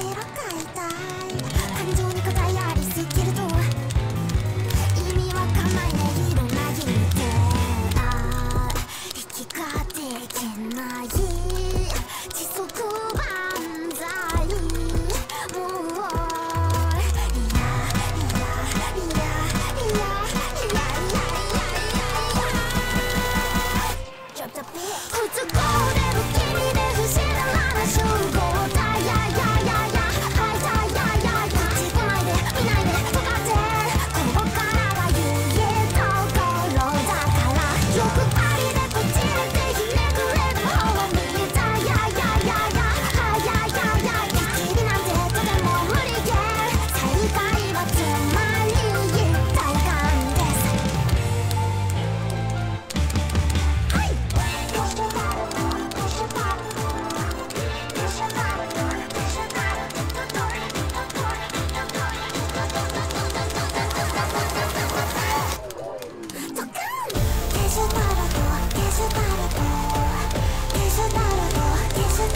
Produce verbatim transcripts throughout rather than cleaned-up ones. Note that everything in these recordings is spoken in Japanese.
らかいたい感情に答えありすぎると意味わかんないねいろんな意味であ息ができない持続万歳もういやいやいやいやいやいやいやちょっとピ普通これ不気味で不思議な集合体ややややはいややや口来ないで見ないでとかってここからは言えところだからよくパリでこちらでひねくれる方を見たややややはいやややきっちりなんてとても無理で正解はつまり一体感です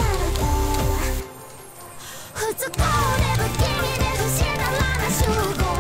普通これ不気味で不思議な集合